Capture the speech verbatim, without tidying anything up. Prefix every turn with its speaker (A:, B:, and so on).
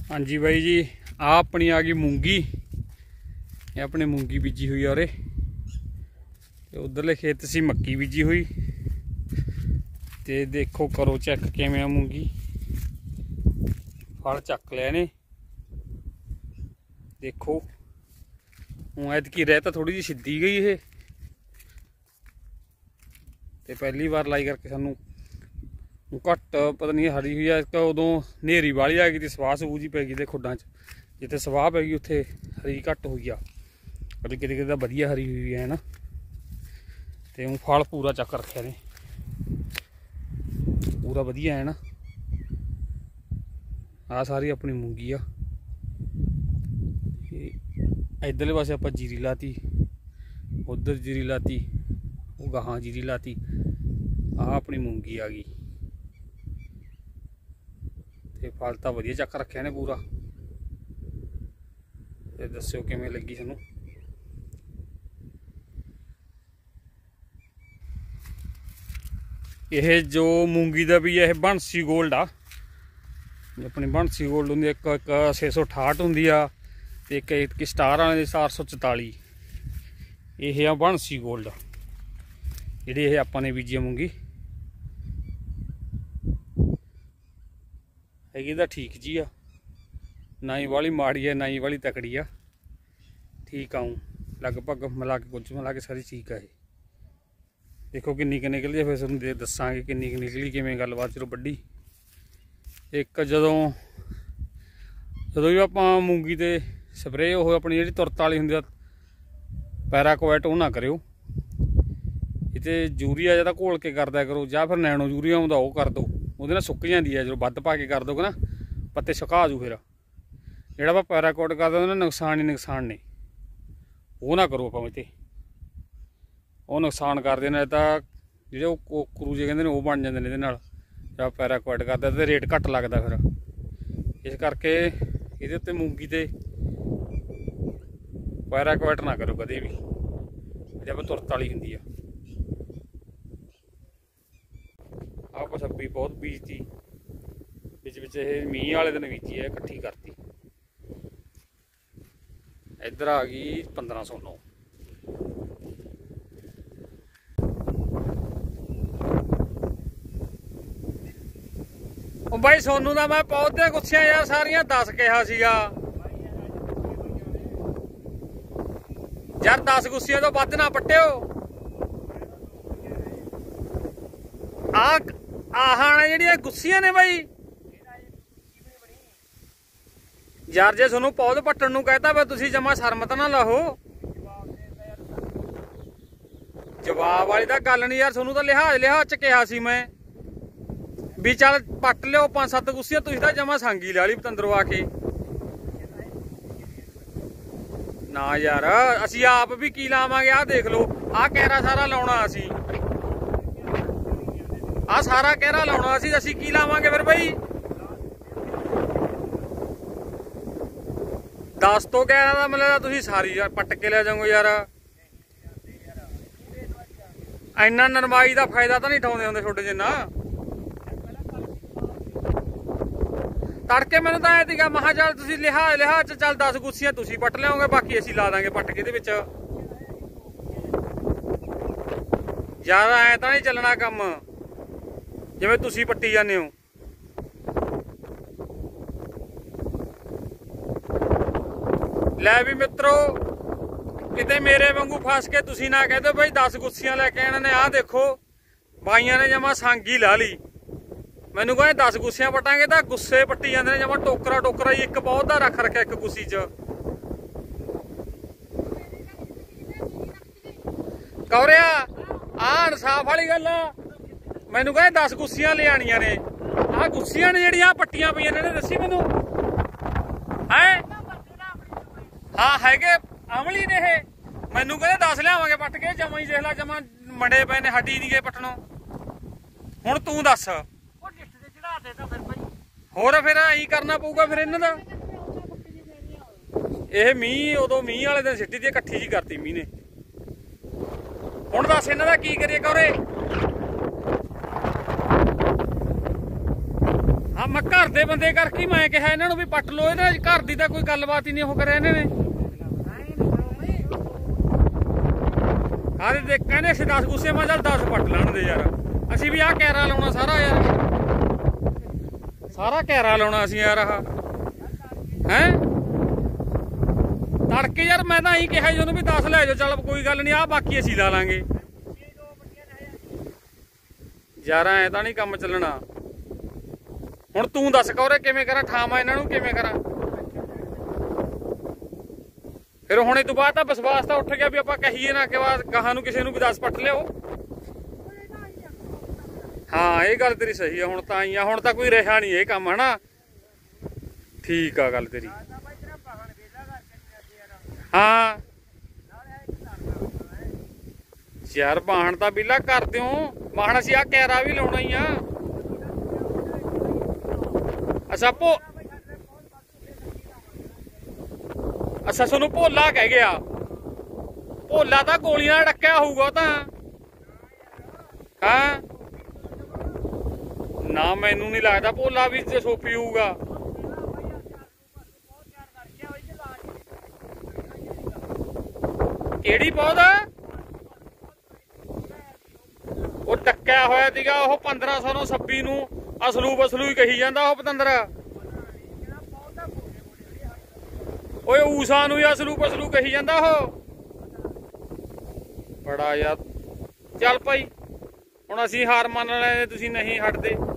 A: हाँ जी बाई जी, आ अपनी आ गई मूंगी। ये अपने मूंगी बीजी हुई और उधरले खेत सी मक्की बीजी हुई। ते देखो करो चेक किवें आ मूंगी, फल चक लिया ने। देखो हूँ ऐतकी रह तो थोड़ी जी सीधी गई है, ते पहली बार लाई करके सानू घट पता नहीं हरी हुई है। उदों नेरी वाली आ गई थी, सवाह सूह जी पै गई खुड्डां च, जिथे सवाह पै गई उत्थे हरी घट हुई आ, पर किते किते वधिया हरी हुई है ना। ते हूँ फल पूरा चक रखे ने, पूरा वधिया है ना। आ सारी अपनी मूंगी आ। इधरले पासे आप जीरी लाती, उधर जीरी लाती, वो गाहां जीरी लाती। आ अपनी मूंगी आ गई। ते फल तो वधिया चक रखे ने पूरा। ते दस्सिओ किवें लगी सानू। यह जो मूंगी का भी यह बंसी गोल्ड आ, अपनी बंसी गोल्ड होंगी एक एक छे सौ अठाहठ होंगी आ, एक एक स्टार वाले चार सौ चौताली। यह आ बंसी गोल्ड जी अपने बीजी मूंगी हैगी तो ठीक जी आ, ना ही वाली माड़ी है ना ही वाली तकड़ी आ, ठीक आऊँ लगभग मिला के कुछ मिला के सारी ठीक है। देखो किन्नी कि निकली, फिर तुहानूं दे दसांगे किन्नी कि निकली किवें गलबात। चलो वड्डी एक जदों जदों भी आपां मूंगी ते स्प्रे वो अपनी जिहड़ी तुरत वाली हुंदी आ पैराक्वाट वो ना करियो, इते यूरिया जिहदा घोल के कर दिया करो, जां फिर नैनो यूरिया आउंदा वो कर दो, ਉਹਦੇ ਨਾਲ सुक जाती है। जो वध पा के कर दोगे ना पत्ते सुका जू। फिर जोड़ा पैराकोट करते उन्हें नुकसान ही नुकसान ने, वो ना करो आप। वो नुकसान करते हैं तो जो क्रूजे कहते हैं वो बन जाते हैं जब पैराकोट करते तो रेट घट लगता। फिर इस करके ये उत्ते मूंगी ते पैराकोट ना करो कदे भी जब तुरत वाली होंगी है। आप छब्बी बहुत बीजती बिच बिच मीह वाले दिन बीजी है, इकट्ठी करती। इधर आ गई पंद्रह सौ नौ। भाई सोनू का मैं पौधे गुच्छियां यार सारिया दस कहा सीगा यार, दस गुच्छियां तो वध ना पट्टिओ। आ आहां जिहड़ियां गुस्सियां ने बई यार, जे तुहानूं पौध पट्टण नूं कहता फिर तुसीं जमा शर्म तां ना लाहो। जवाब वाली तां गल नहीं यार, तुहानूं तां लिहाज लिहाज च कहा सी मैं भी चल पट्ट लिओ पांच सत्त गुस्सियां, तुसीं तां जमा सांगी ला ली पतंदरों आके ना यार। असीं आप भी की लावांगे, आ देख लो आ कैरा सारा लाउणा असीं, आ सारा कहरा लाउणा असीं, असीं की लावांगे फिर बई। दस तो कहरा दा मतलब तुसीं सारी पट्ट के ले जाओगे यार। इन्ना नरमाई का फायदा तो नहीं उठाउंदे हुंदे थोड़े जिन्ना। तड़के मैनूं तां ऐ सीगा महा चल तुसीं लिहाज लिहाज च चल दस गुस्सियां तुसीं पट्ट लिआओगे, बाकी असीं ला दांगे पट्ट के इहदे विच यार। ऐ तां नहीं चलना कम जिवें तुसीं पट्टी जाने हो। लै भी मित्रो किते मेरे वांगू फस के तुसीं ना कह दो भाई दस गुस्सियां लैके आने ने। आ देखो बाइयां ने जमा सांगी ला ली, मैनू कहे दस गुस्सियां पटांगे तो गुस्से पट्टी जाते हैं जमा टोकरा टोकरा ही एक पौधा रख रखा एक गुस्सी च। कौरिया आ इंसाफ वाली गल आ, मैनू कहे दस गुस्सियां ले आनियां ने। आ गुस्सियां ने जिहड़ियां पट्टियां पईयां ने दसी मैनू है। हाँ हैगे अमली ने ये, मैनू कहे दस लियावांगे पट्ट के, जमा ही देख ला जमा मंडे पे ने हड्डी नहीं गए पट्टनों। हुण तू दस होर फिर ऐ करना पऊगा फिर इन्हां दा। यह मीह उदों मीह वाले दिन सिੱਟੀ दी इकट्ठी जी करती मीह ने। हुण दस इन्हां दा की करिए कौरे। ਆ ਮੈਂ ਘਰ ਦੇ ਬੰਦੇ ਕਰਕੇ ਹੀ ਮੈਂ ਕਿਹਾ ਇਹਨਾਂ ਨੂੰ ਵੀ ਪੱਟ ਲੋ, ਇਹਦੇ ਘਰ ਦੀ ਤਾਂ ਕੋਈ ਗੱਲਬਾਤ ਹੀ ਨਹੀਂ ਉਹ ਕਰਿਆ ਇਹਨਾਂ ਨੇ। ਆਰੇ ਦੇਖ ਕਹਿੰਦੇ ਅਸੀਂ ਦਸ ਗੁੱਸੇ ਮੈਂ ਚੱਲ ਦਸ ਪੱਟ ਲੈਣ ਦੇ ਯਾਰ, ਅਸੀਂ ਵੀ ਆਹ ਕੈਰਾ ਲਾਉਣਾ ਸਾਰਾ ਯਾਰ, ਸਾਰਾ ਕੈਰਾ ਲਾਉਣਾ ਅਸੀਂ ਯਾਰ। ਆਹ ਹੈਂ ਤੜਕੇ ਯਾਰ ਮੈਂ ਤਾਂ ਇਹੀ ਕਿਹਾ ਜੀ ਉਹਨੂੰ ਵੀ ਦਸ ਲੈ ਜਾਓ, ਚੱਲ ਕੋਈ ਗੱਲ ਨਹੀਂ, ਆਹ ਬਾਕੀ ਅਸੀਂ ਲਾ ਲਾਂਗੇ ਯਾਰ, ਐ ਤਾਂ ਨਹੀਂ ਕੰਮ ਚੱਲਣਾ। ਹੁਣ ਤੂੰ ਦੱਸ ਕੌਰੇ ਕਿਵੇਂ ਕਰਾਂ, ਠਾਵਾਂ ਇਹਨਾਂ ਨੂੰ ਕਿਵੇਂ ਕਰਾਂ? ਫਿਰ ਹੁਣ ਇਹ ਤੋਂ ਬਾਅਦ ਤਾਂ ਵਿਸ਼ਵਾਸ ਤਾਂ ਉੱਠ ਗਿਆ ਵੀ ਆਪਾਂ ਕਹੀਏ ਨਾ ਕਿ ਬਾਅਦ ਗਾਹਾਂ ਨੂੰ ਕਿਸੇ ਨੂੰ ਵੀ ਦਸ ਪੱਟ ਲਿਓ। ਹਾਂ ਇਹ ਗੱਲ ਤੇਰੀ ਸਹੀ ਆ, ਹੁਣ ਤਾਂ ਆਈ ਆ, ਹੁਣ ਤਾਂ ਕੋਈ ਰਿਹਾ ਨਹੀਂ ਇਹ ਕੰਮ ਹਨਾ। ਠੀਕ ਆ ਗੱਲ ਤੇਰੀ। ਹਾਂ ਯਾਰ ਬਾਹਣ ਤਾਂ ਬਿੱਲਾ ਕਰ ਦਿਓ, ਬਾਹਣ ਅਸੀਂ ਆਹ ਕੈਰਾ ਵੀ ਲਾਉਣਾ ਹੀ ਆ। ਅੱਛਾ ਭੋ ਅੱਛਾ ਤੁਹਾਨੂੰ ਭੋਲਾ ਕਹਿ ਗਿਆ, ਭੋਲਾ ਤਾਂ ਗੋਲੀਆਂ ਨਾਲ ਡੱਕਿਆ ਹੋਊਗਾ ਤਾਂ। ਹਾਂ ਨਾ ਮੈਨੂੰ ਨਹੀਂ ਲੱਗਦਾ ਭੋਲਾ ਵੀ ਸੋਪੀ ਹੋਊਗਾ। ਕਿਹੜੀ ਪੌਦਾ ਉਹ ਟੱਕਿਆ ਹੋਇਆ ਸੀਗਾ, ਉਹ ਪੰਦਰਾਂ ਸੌ ਨੂੰ ਛੱਬੀ ਨੂੰ ਅਸਲੂ ਬਸਲੂ ਹੀ ਕਹੀ ਜਾਂਦਾ ਉਹ ਪਤੰਦਰ। ਓਏ ਊਸਾ ਨੂੰ ਹੀ ਅਸਲੂ ਬਸਲੂ ਕਹੀ ਜਾਂਦਾ ਉਹ ਬੜਾ ਯਾਰ। ਚੱਲ ਭਾਈ ਹੁਣ ਅਸੀਂ ਹਾਰ ਮੰਨ ਲੈਣੇ, ਤੁਸੀਂ ਨਹੀਂ ਹਟਦੇ।